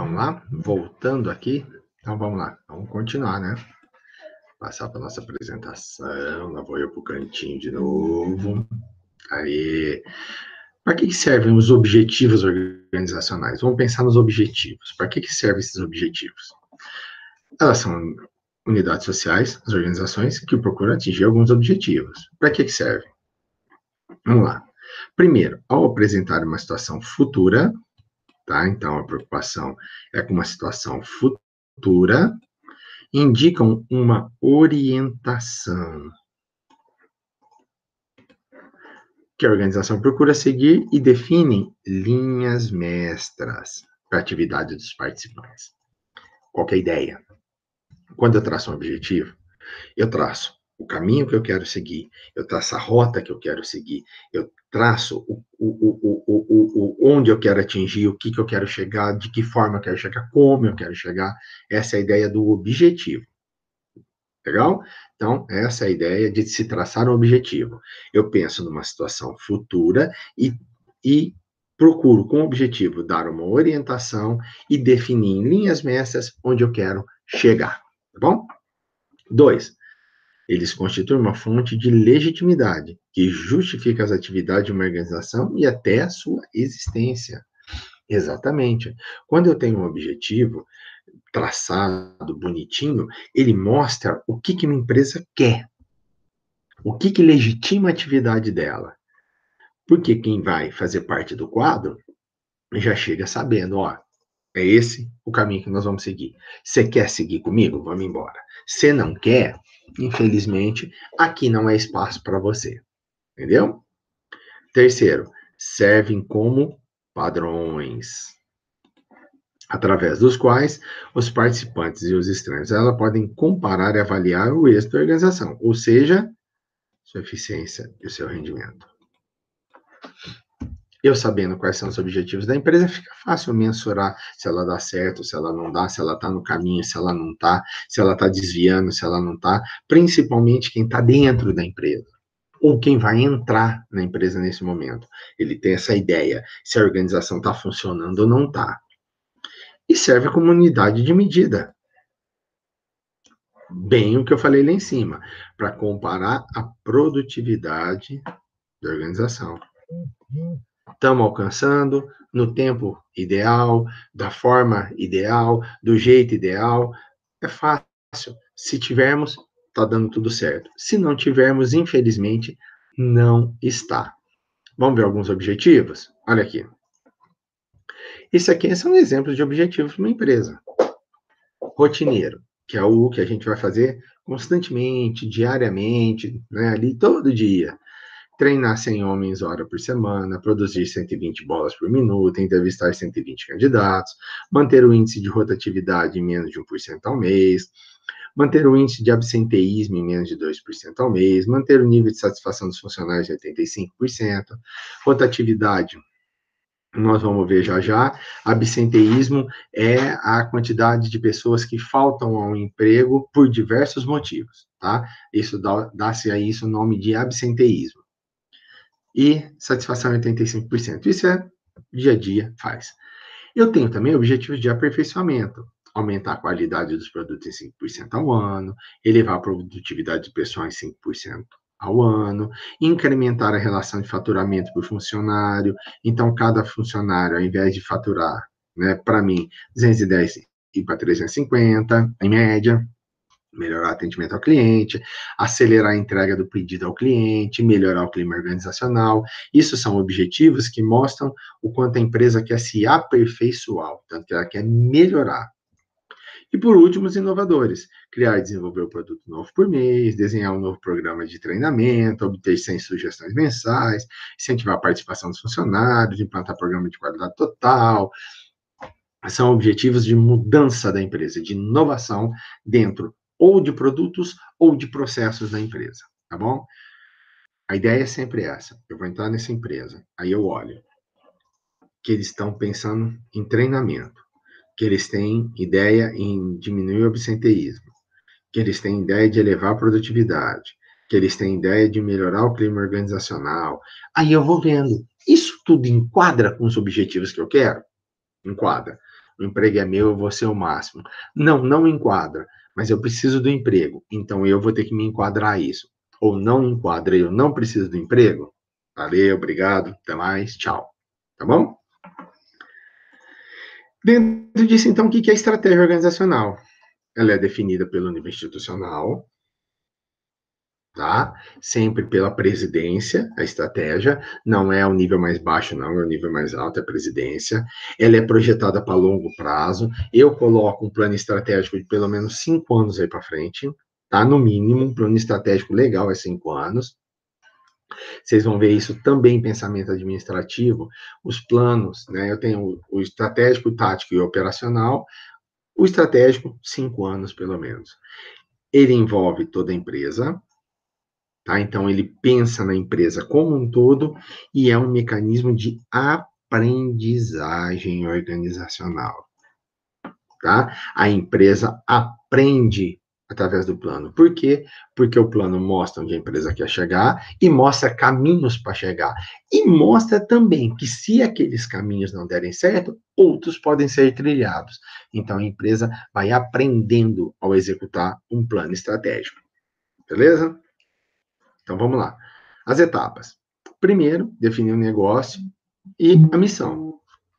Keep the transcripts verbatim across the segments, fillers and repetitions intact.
Vamos lá? Voltando aqui. Então, vamos lá. Vamos continuar, né? Passar para nossa apresentação. Lá vou eu para o cantinho de novo. Aí. Para que, que servem os objetivos organizacionais? Vamos pensar nos objetivos. Para que, que servem esses objetivos? Elas são unidades sociais, as organizações, que procuram atingir alguns objetivos. Para que, que servem? Vamos lá. Primeiro, ao apresentar uma situação futura, tá? Então, a preocupação é com uma situação futura, indicam uma orientação que a organização procura seguir e definem linhas mestras para a atividade dos participantes. Qual que é a ideia? Quando eu traço um objetivo, eu traço o caminho que eu quero seguir, eu traço a rota que eu quero seguir, eu traço o, o, o, o, o, onde eu quero atingir, o que, que eu quero chegar, de que forma eu quero chegar, como eu quero chegar. Essa é a ideia do objetivo. Legal? Então, essa é a ideia de se traçar um objetivo. Eu penso numa situação futura e, e procuro, com o objetivo, dar uma orientação e definir em linhas mestras onde eu quero chegar. Tá bom? Dois, eles constituem uma fonte de legitimidade que justifica as atividades de uma organização e até a sua existência. Exatamente. Quando eu tenho um objetivo traçado, bonitinho, ele mostra o que, que uma empresa quer, o que, que legitima a atividade dela. Porque quem vai fazer parte do quadro já chega sabendo, ó, é esse o caminho que nós vamos seguir. Você quer seguir comigo? Vamos embora. Se não quer, infelizmente, aqui não é espaço para você. Entendeu? Terceiro, servem como padrões, através dos quais os participantes e os estranhos ela podem comparar e avaliar o êxito da organização, ou seja, sua eficiência e o seu rendimento. Eu sabendo quais são os objetivos da empresa, fica fácil mensurar se ela dá certo, se ela não dá, se ela está no caminho, se ela não está, se ela está desviando, se ela não está, principalmente quem está dentro da empresa, ou quem vai entrar na empresa nesse momento. Ele tem essa ideia, se a organização está funcionando ou não está. E serve como unidade de medida. Bem o que eu falei lá em cima, para comparar a produtividade da organização. Estamos alcançando no tempo ideal, da forma ideal, do jeito ideal. É fácil. Se tivermos, está dando tudo certo. Se não tivermos, infelizmente, não está. Vamos ver alguns objetivos? Olha aqui. Isso aqui são exemplos de objetivos de uma empresa. Rotineiro, que é o que a gente vai fazer constantemente, diariamente, né, ali todo dia. Treinar cem homens hora por semana, produzir cento e vinte bolas por minuto, entrevistar cento e vinte candidatos, manter o índice de rotatividade em menos de um por cento ao mês, manter o índice de absenteísmo em menos de dois por cento ao mês, manter o nível de satisfação dos funcionários em oitenta e cinco por cento, rotatividade, nós vamos ver já já. Absenteísmo é a quantidade de pessoas que faltam ao emprego por diversos motivos, tá? Isso dá, dá-se a isso o nome de absenteísmo. E satisfação em oitenta e cinco por cento. Isso é dia a dia, faz. Eu tenho também objetivos de aperfeiçoamento. Aumentar a qualidade dos produtos em cinco por cento ao ano, elevar a produtividade pessoal em cinco por cento ao ano, incrementar a relação de faturamento por funcionário. Então, cada funcionário, ao invés de faturar, né, para mim, duzentos e dez e para trezentos e cinquenta, em média, melhorar o atendimento ao cliente, acelerar a entrega do pedido ao cliente, melhorar o clima organizacional. Isso são objetivos que mostram o quanto a empresa quer se aperfeiçoar, tanto que ela quer melhorar. E por último, os inovadores. Criar e desenvolver um produto novo por mês, desenhar um novo programa de treinamento, obter cem sugestões mensais, incentivar a participação dos funcionários, implantar programa de qualidade total. São objetivos de mudança da empresa, de inovação dentro ou de produtos ou de processos da empresa, tá bom? A ideia é sempre essa. Eu vou entrar nessa empresa, aí eu olho que eles estão pensando em treinamento, que eles têm ideia em diminuir o absenteísmo, que eles têm ideia de elevar a produtividade, que eles têm ideia de melhorar o clima organizacional. Aí eu vou vendo, isso tudo enquadra com os objetivos que eu quero? Enquadra. o emprego é meu, eu vou ser o máximo. Não, não enquadra, mas eu preciso do emprego, então eu vou ter que me enquadrar a isso. Ou não enquadra, eu não preciso do emprego? Valeu, obrigado, até mais, tchau. Tá bom? Dentro disso, então, o que é estratégia organizacional? Ela é definida pelo nível institucional, tá? Sempre pela presidência, a estratégia, não é o nível mais baixo, não, é o nível mais alto, é a presidência. Ela é projetada para longo prazo. Eu coloco um plano estratégico de pelo menos cinco anos aí para frente, tá? No mínimo, um plano estratégico legal é cinco anos. Vocês vão ver isso também em pensamento administrativo, os planos, né? Eu tenho o estratégico, o tático e o operacional. O estratégico, cinco anos pelo menos. Ele envolve toda a empresa, tá? Então, ele pensa na empresa como um todo e é um mecanismo de aprendizagem organizacional, tá? A empresa aprende através do plano. Por quê? Porque o plano mostra onde a empresa quer chegar e mostra caminhos para chegar. E mostra também que se aqueles caminhos não derem certo, outros podem ser trilhados. Então, a empresa vai aprendendo ao executar um plano estratégico. Beleza? Então, vamos lá. As etapas. Primeiro, definir o negócio e a missão.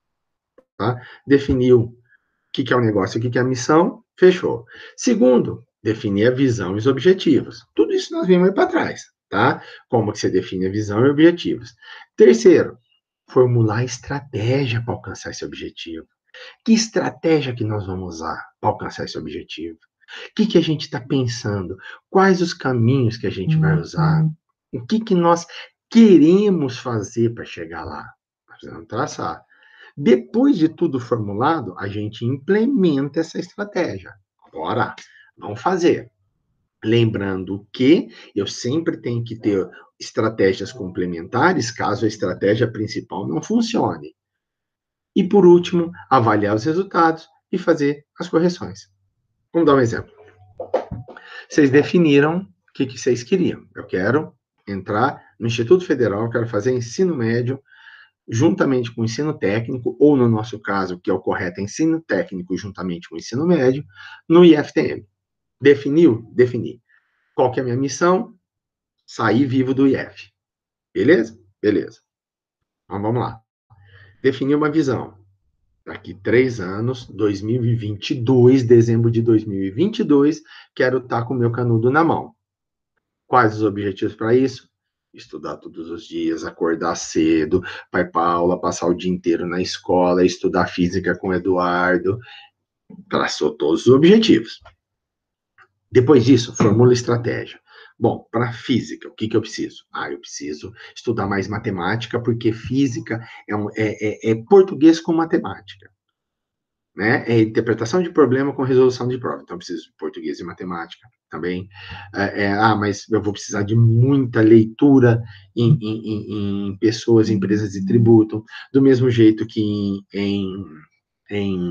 Tá? Definiu o que é o negócio e o que é a missão, fechou. Segundo, definir a visão e os objetivos. Tudo isso nós vimos aí para trás, tá? Como que você define a visão e objetivos. Terceiro, formular estratégia para alcançar esse objetivo. Que estratégia que nós vamos usar para alcançar esse objetivo? O que, que a gente está pensando? Quais os caminhos que a gente vai usar? O que, que nós queremos fazer para chegar lá? Nós precisamos traçar. Depois de tudo formulado, a gente implementa essa estratégia. Agora, vamos fazer. Lembrando que eu sempre tenho que ter estratégias complementares caso a estratégia principal não funcione. E, por último, avaliar os resultados e fazer as correções. Vamos dar um exemplo. Vocês definiram o que, que vocês queriam. Eu quero entrar no Instituto Federal, eu quero fazer ensino médio, juntamente com o ensino técnico, ou no nosso caso, que é o correto, ensino técnico juntamente com o ensino médio, no I F T M. Definiu? Defini. Qual que é a minha missão? Sair vivo do I F. Beleza? Beleza. Então, vamos lá. Definir uma visão. Daqui três anos, dois mil e vinte e dois, dezembro de dois mil e vinte e dois, quero estar com o meu canudo na mão. Quais os objetivos para isso? Estudar todos os dias, acordar cedo, vai para aula, passar o dia inteiro na escola, estudar física com o Eduardo. Traçou todos os objetivos. Depois disso, formula estratégia. Bom, para física, o que, que eu preciso? Ah, eu preciso estudar mais matemática, porque física é, um, é, é, é português com matemática. Né? É interpretação de problema com resolução de prova. Então, eu preciso de português e matemática também. É, é, ah, mas eu vou precisar de muita leitura em, em, em pessoas, empresas de tributo, do mesmo jeito que em, em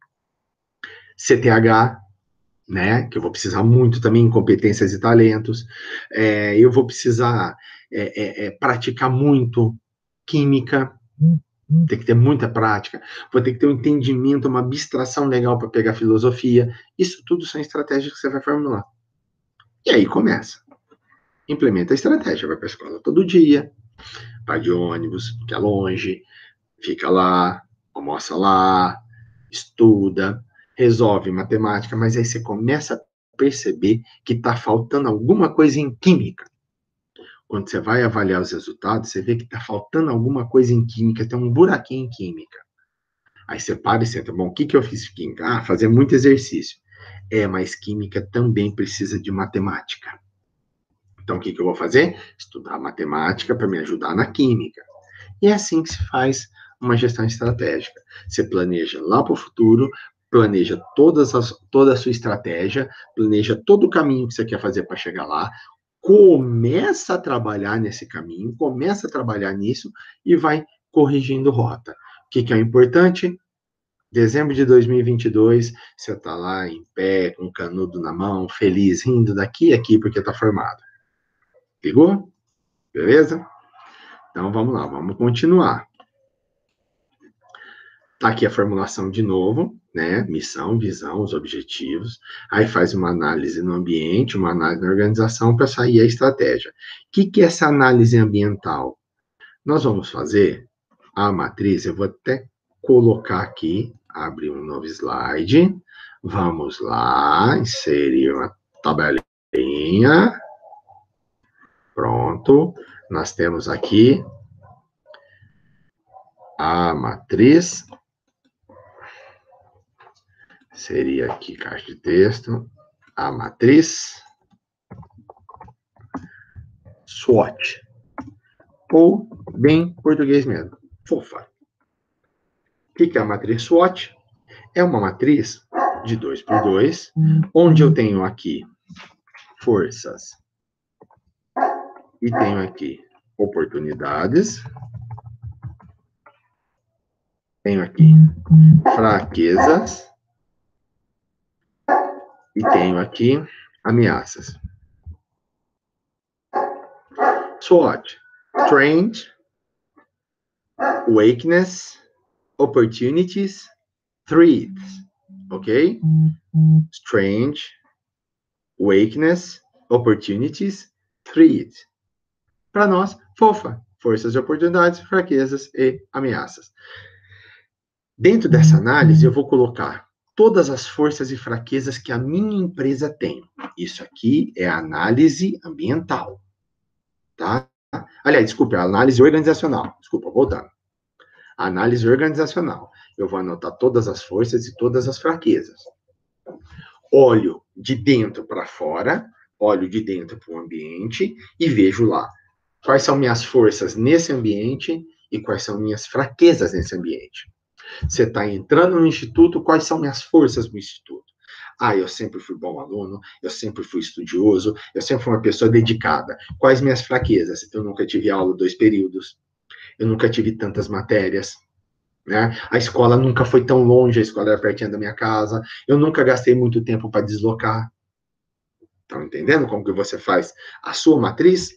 C T H, né? Que eu vou precisar muito também em competências e talentos. É, eu vou precisar é, é, praticar muito química. Tem que ter muita prática, vou ter que ter um entendimento, uma abstração legal para pegar filosofia. Isso tudo são estratégias que você vai formular. E aí começa. Implementa a estratégia, vai para a escola todo dia, vai de ônibus, que é longe, fica lá, almoça lá, estuda, resolve matemática, mas aí você começa a perceber que está faltando alguma coisa em química. Quando você vai avaliar os resultados, você vê que está faltando alguma coisa em química, tem um buraquinho em química. Aí você para e senta. Bom, o que, que eu fiz química? Ah, fazer muito exercício. É, mas química também precisa de matemática. Então, o que, que eu vou fazer? Estudar matemática para me ajudar na química. E é assim que se faz uma gestão estratégica. Você planeja lá para o futuro, planeja todas as, toda a sua estratégia, planeja todo o caminho que você quer fazer para chegar lá, começa a trabalhar nesse caminho, começa a trabalhar nisso e vai corrigindo rota. O que, que é importante? Dezembro de dois mil e vinte e dois, você está lá em pé, com um canudo na mão, feliz, rindo daqui e aqui porque está formado. Ligou? Beleza? Então vamos lá, vamos continuar. Tá aqui a formulação de novo, né? Missão, visão, os objetivos. Aí faz uma análise no ambiente, uma análise na organização para sair a estratégia. O que, que é essa análise ambiental? Nós vamos fazer a matriz, eu vou até colocar aqui, abrir um novo slide. Vamos lá, inserir uma tabelinha. Pronto. Nós temos aqui a matriz. Seria aqui, caixa de texto, a matriz SWOT. Ou, bem português mesmo, fofa. O que é a matriz SWOT? É uma matriz de dois por dois, onde eu tenho aqui forças e tenho aqui oportunidades, tenho aqui fraquezas e tenho aqui ameaças. SWOT, Strength, Weakness, Opportunities, Threats, ok? Strength, Weakness, Opportunities, Threats. Para nós, fofa, forças e oportunidades, fraquezas e ameaças. Dentro dessa análise, eu vou colocar todas as forças e fraquezas que a minha empresa tem. Isso aqui é a análise ambiental, tá? Aliás, desculpa, a análise organizacional. Desculpa, voltando. A análise organizacional. Eu vou anotar todas as forças e todas as fraquezas. Olho de dentro para fora, olho de dentro para o ambiente e vejo lá quais são minhas forças nesse ambiente e quais são minhas fraquezas nesse ambiente. Você está entrando no instituto, quais são minhas forças no instituto? Ah, eu sempre fui bom aluno, eu sempre fui estudioso, eu sempre fui uma pessoa dedicada. Quais minhas fraquezas? Eu nunca tive aula dois períodos, eu nunca tive tantas matérias, né? A escola nunca foi tão longe, a escola era pertinho da minha casa, eu nunca gastei muito tempo para deslocar. Estão entendendo como que você faz a sua matriz?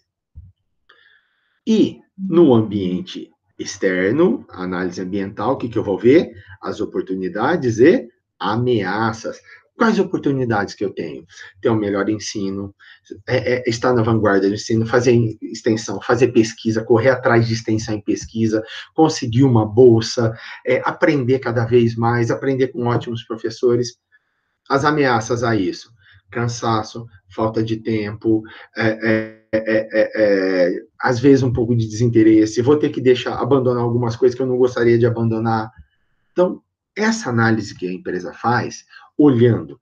E no ambiente externo, a análise ambiental, o que, que eu vou ver? As oportunidades e ameaças. Quais oportunidades que eu tenho? Ter um melhor ensino, é, é, estar na vanguarda do ensino, fazer extensão, fazer pesquisa, correr atrás de extensão em pesquisa, conseguir uma bolsa, é, aprender cada vez mais, aprender com ótimos professores. As ameaças a isso: cansaço, falta de tempo, é, é, é, é, às vezes um pouco de desinteresse, vou ter que deixar, abandonar algumas coisas que eu não gostaria de abandonar. Então, essa análise que a empresa faz, olhando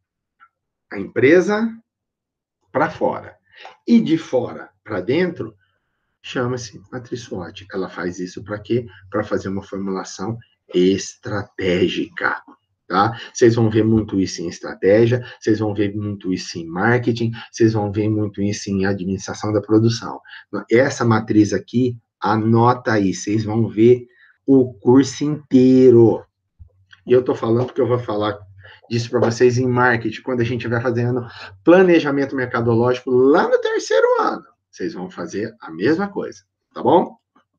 a empresa para fora e de fora para dentro, chama-se matriz SWOT. Ela faz isso para quê? Para fazer uma formulação estratégica. Tá? Vocês vão ver muito isso em estratégia, vocês vão ver muito isso em marketing, vocês vão ver muito isso em administração da produção. Essa matriz aqui, anota aí, vocês vão ver o curso inteiro. E eu estou falando porque eu vou falar disso para vocês em marketing, quando a gente vai fazendo planejamento mercadológico lá no terceiro ano. Vocês vão fazer a mesma coisa, tá bom?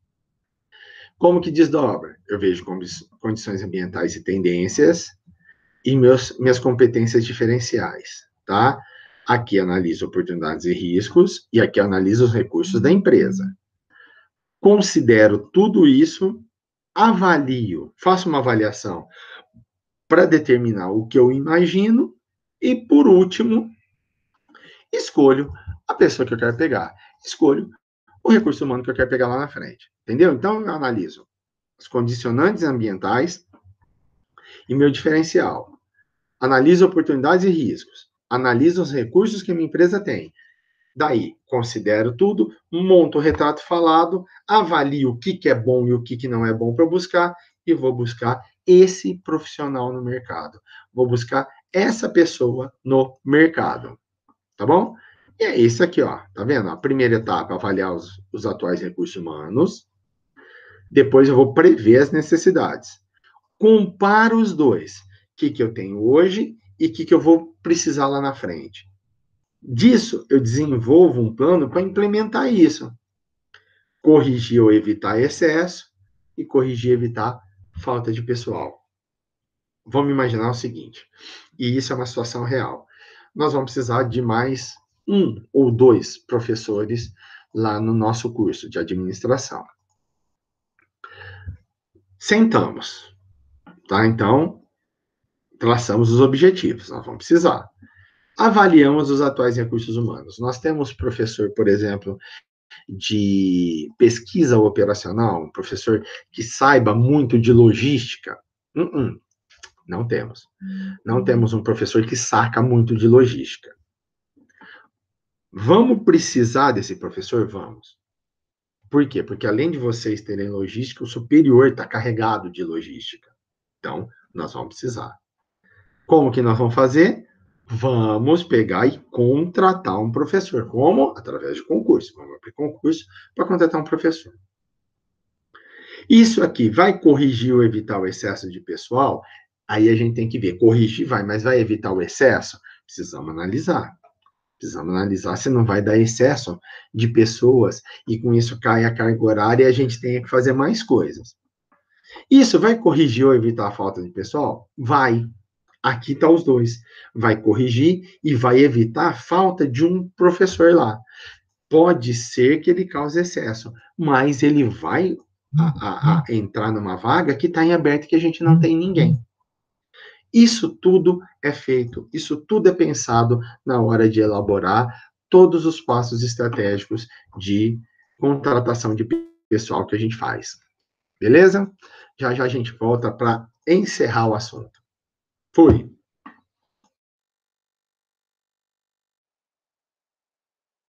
Como que desdobra? Eu vejo condições ambientais e tendências e meus, minhas competências diferenciais, tá? Aqui analiso oportunidades e riscos e aqui analiso os recursos da empresa. Considero tudo isso, avalio, faço uma avaliação para determinar o que eu imagino e, por último, escolho a pessoa que eu quero pegar. Escolho o recurso humano que eu quero pegar lá na frente. Entendeu? Então, eu analiso os condicionantes ambientais e meu diferencial. Analiso oportunidades e riscos. Analiso os recursos que a minha empresa tem. Daí, considero tudo, monto o retrato falado, avalio o que, que é bom e o que, que não é bom para eu buscar e vou buscar esse profissional no mercado. Vou buscar essa pessoa no mercado. Tá bom? E é isso aqui, ó. Tá vendo? A primeira etapa, avaliar os, os atuais recursos humanos. Depois eu vou prever as necessidades. Comparo os dois. O que, que eu tenho hoje e o que, que eu vou precisar lá na frente. Disso, eu desenvolvo um plano para implementar isso. Corrigir ou evitar excesso e corrigir e evitar falta de pessoal. Vamos imaginar o seguinte, e isso é uma situação real. Nós vamos precisar de mais um ou dois professores lá no nosso curso de administração. Sentamos, tá? Então, traçamos os objetivos, nós vamos precisar. Avaliamos os atuais recursos humanos. Nós temos professor, por exemplo, de pesquisa operacional, um professor que saiba muito de logística. Uh -uh, não temos. Não temos um professor que saca muito de logística. Vamos precisar desse professor? Vamos. Por quê? Porque além de vocês terem logística, o superior está carregado de logística. Então, nós vamos precisar. Como que nós vamos fazer? Vamos pegar e contratar um professor. Como? Através de concurso. Vamos abrir concurso para contratar um professor. Isso aqui vai corrigir ou evitar o excesso de pessoal? Aí a gente tem que ver. Corrigir vai, mas vai evitar o excesso? Precisamos analisar. Precisamos analisar se não vai dar excesso de pessoas e com isso cai a carga horária e a gente tenha que fazer mais coisas. Isso vai corrigir ou evitar a falta de pessoal? Vai. Aqui está os dois. Vai corrigir e vai evitar a falta de um professor lá. Pode ser que ele cause excesso, mas ele vai a, a, a entrar numa vaga que está em aberto e que a gente não tem ninguém. Isso tudo é feito, isso tudo é pensado na hora de elaborar todos os passos estratégicos de contratação de pessoal que a gente faz. Beleza? Já já a gente volta para encerrar o assunto. Fui!